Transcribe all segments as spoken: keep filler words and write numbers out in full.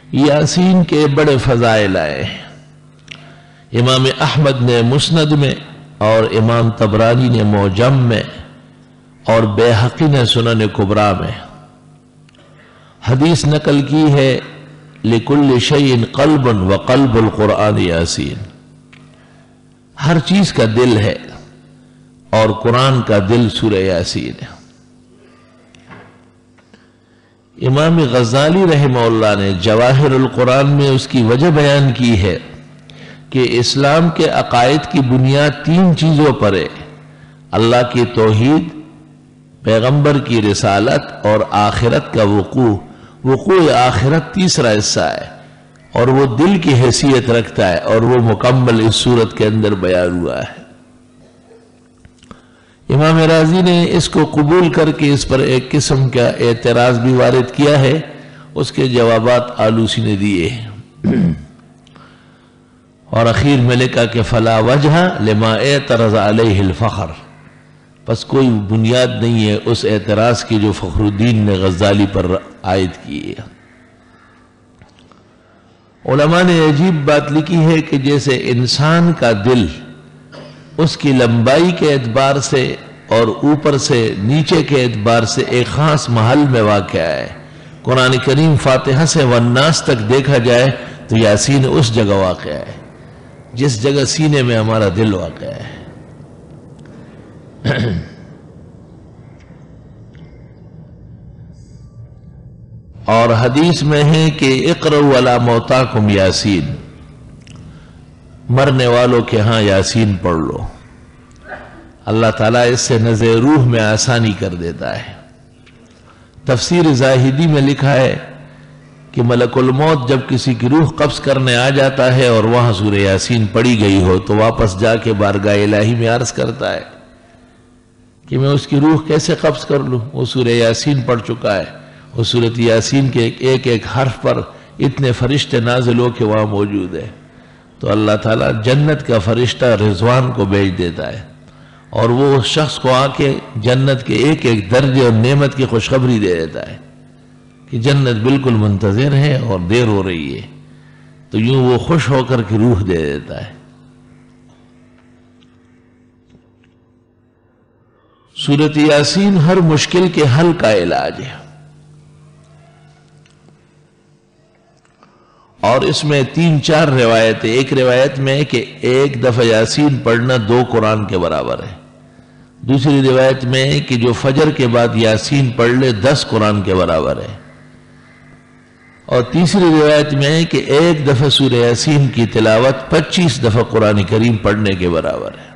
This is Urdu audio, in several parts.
یاسین کے بڑے فضائل آئے ہیں۔ امام احمد نے مسند میں اور امام طبرانی نے معجم میں اور بیہقی نے سنن کبریٰ میں حدیث نقل کی ہے، لِكُلِّ شَيْءٍ قَلْبٌ وَقَلْبُ الْقُرْآنِ یاسین، ہر چیز کا دل ہے اور قرآن کا دل سورہ یاسین ہے۔ امام غزالی رحمہ اللہ نے جواہر القرآن میں اس کی وجہ بیان کی ہے کہ اسلام کے عقائد کی بنیاد تین چیزوں پر ہے: اللہ کی توحید، پیغمبر کی رسالت اور آخرت کا وقوع۔ وقوع آخرت تیسرا حصہ ہے اور وہ دل کی حیثیت رکھتا ہے اور وہ مکمل اس صورت کے اندر بیان ہوا ہے۔ امام رازی نے اس کو قبول کر کے اس پر ایک قسم کا اعتراض بھی وارد کیا ہے، اس کے جوابات آلوسی نے دیے ہیں، اور اخیر میں لکھا کہ فلا وجہ لما اعترض علیہ الفخر، بس کوئی بنیاد نہیں ہے اس اعتراض کی جو فخر الدین نے غزالی پر عائد کی ہے۔ علماء نے عجیب بات لکھی ہے کہ جیسے انسان کا دل اس کی لمبائی کے اعتبار سے اور اوپر سے نیچے کے اعتبار سے ایک خاص محل میں واقع ہے، قرآن کریم فاتحہ سے والناس تک دیکھا جائے تو یاسین اس جگہ واقع ہے جس جگہ سینے میں ہمارا دل واقع ہے۔ اور حدیث میں ہے کہ اقرؤوا علی موتاکم یاسین، مرنے والوں کے ہاں یاسین پڑھ لو، اللہ تعالیٰ اس سے نزع روح میں آسانی کر دیتا ہے۔ تفسیر زاہدی میں لکھا ہے کہ ملک الموت جب کسی کی روح قبض کرنے آ جاتا ہے اور وہاں سورہ یاسین پڑھی گئی ہو تو واپس جا کے بارگاہ الہی میں عرض کرتا ہے کہ میں اس کی روح کیسے قبض کر لوں، وہ سورہ یاسین پڑھ چکا ہے۔ وہ سورۃ یاسین کے ایک ایک حرف پر اتنے فرشتے نازل ہو کے وہاں موجود ہے، تو اللہ تعالیٰ جنت کا فرشتہ رضوان کو بھیج دیتا ہے اور وہ اس شخص کو آ کے جنت کے ایک ایک درجے اور نعمت کی خوشخبری دے دیتا ہے کہ جنت بالکل منتظر ہے اور دیر ہو رہی ہے، تو یوں وہ خوش ہو کر کے روح دے دیتا ہے۔ سورۃ یاسین ہر مشکل کے حل کا علاج ہے، اور اس میں تین چار روایتیں، ایک روایت میں ہے کہ ایک دفعہ یاسین پڑھنا دو قرآن کے برابر ہے، دوسری روایت میں ہے کہ جو فجر کے بعد یاسین پڑھ لے دس قرآن کے برابر ہے، اور تیسری روایت میں ہے کہ ایک دفعہ سورہ یاسین کی تلاوت پچیس دفعہ قرآن کریم پڑھنے کے برابر ہے۔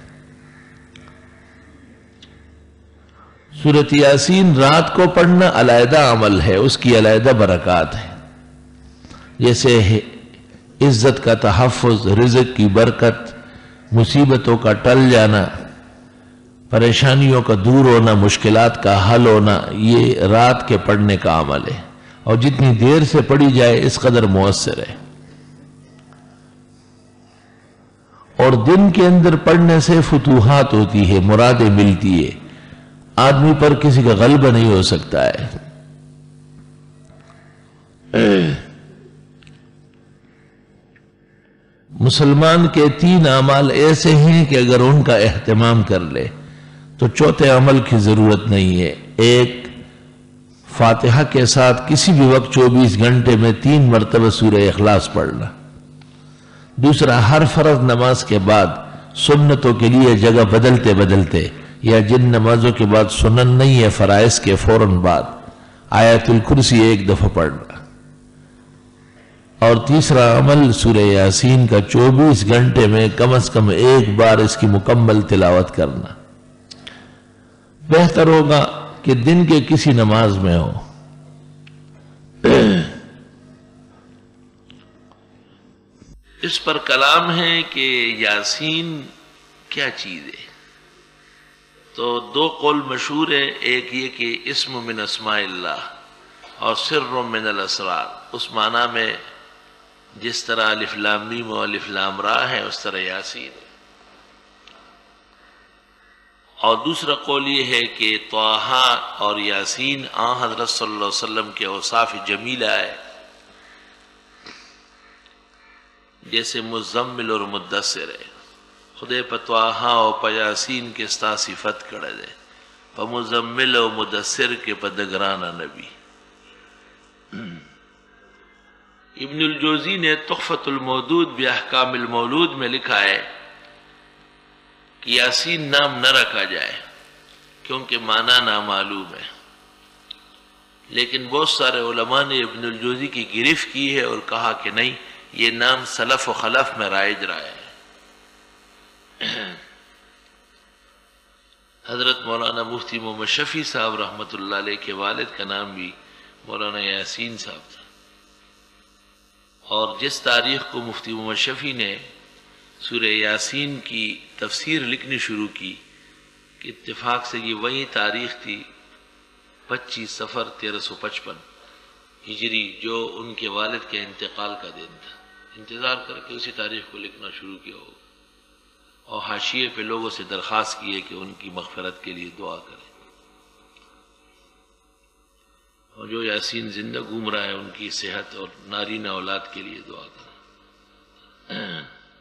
سورۃ یاسین رات کو پڑھنا علیحدہ عمل ہے، اس کی علیحدہ برکات ہے، جیسے عزت کا تحفظ، رزق کی برکت، مصیبتوں کا ٹل جانا، پریشانیوں کا دور ہونا، مشکلات کا حل ہونا، یہ رات کے پڑھنے کا عمل ہے، اور جتنی دیر سے پڑھی جائے اس قدر مؤثر ہے۔ اور دن کے اندر پڑھنے سے فتوحات ہوتی ہے، مرادیں ملتی ہے، آدمی پر کسی کا غلبہ نہیں ہو سکتا ہے۔ مسلمان کے تین اعمال ایسے ہیں کہ اگر ان کا اہتمام کر لے تو چوتھے عمل کی ضرورت نہیں ہے۔ ایک، فاتحہ کے ساتھ کسی بھی وقت چوبیس گھنٹے میں تین مرتبہ سورہ اخلاص پڑھنا۔ دوسرا، ہر فرض نماز کے بعد سنتوں کے لیے جگہ بدلتے بدلتے، یا جن نمازوں کے بعد سنن نہیں ہے فرائض کے فوراً بعد، آیت الکرسی ایک دفعہ پڑھنا۔ اور تیسرا عمل سورہ یاسین کا چوبیس گھنٹے میں کم از کم ایک بار اس کی مکمل تلاوت کرنا۔ بہتر ہوگا کہ دن کے کسی نماز میں ہو۔ اس پر کلام ہے کہ یاسین کیا چیز ہے، تو دو قول مشہور ہے، ایک یہ کہ اسم من اسماء اللہ اور سر من الاسرار، اس معنی میں جس طرح الف لام میم و الف لام را ہے اس طرح یاسین ہے۔ اور دوسرا قول یہ ہے کہ طٰہٰ اور یاسین آن حضرت صلی اللہ علیہ وسلم کے اوصاف جمیلہ ہے، جیسے مزمل اور مدثر ہے. خدے پتواہا اور پیاسین کے ستا صفت کڑے دے پا مزمل و مدثر کے پا دگرانا نبی. ابن الجوزی نے تحفۃ المودود باحکام المولود میں لکھا ہے کہ یاسین نام نہ رکھا جائے کیونکہ معنی نامعلوم ہے، لیکن بہت سارے علماء نے ابن الجوزی کی گرفت کی ہے اور کہا کہ نہیں، یہ نام سلف و خلف میں رائج رہا ہے. حضرت مولانا مفتی محمد شفیع صاحب رحمۃ اللہ علیہ کے والد کا نام بھی مولانا یاسین صاحب تھا، اور جس تاریخ کو مفتی محمد شفیع نے سورہ یاسین کی تفسیر لکھنی شروع کی کہ اتفاق سے یہ وہی تاریخ تھی پچیس سفر تیرہ سو پچپن ہجری، جو ان کے والد کے انتقال کا دن تھا. انتظار کر کے اسی تاریخ کو لکھنا شروع کیا ہو، اور حاشیے پہ لوگوں سے درخواست کی ہے کہ ان کی مغفرت کے لیے دعا کریں، اور جو یاسین زندہ گھوم رہا ہے ان کی صحت اور نارینہ اولاد کے لیے دعا کریں.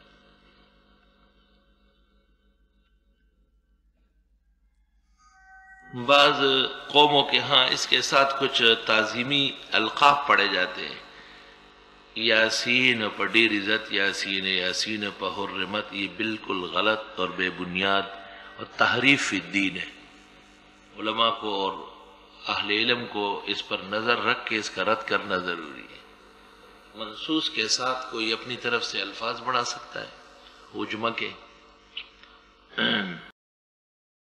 بعض قوموں کے ہاں اس کے ساتھ کچھ تعظیمی القاب پڑھے جاتے ہیں. یاسین پہ ڈیر عزت، یاسین یاسین پہ حرمت، یہ بالکل غلط اور بے بنیاد اور تحریف فی الدین ہے. علماء کو اور اہل علم کو اس پر نظر رکھ کے اس کا رد کرنا ضروری ہے. منصوص کے ساتھ کوئی اپنی طرف سے الفاظ بڑھا سکتا ہے، عجمہ کے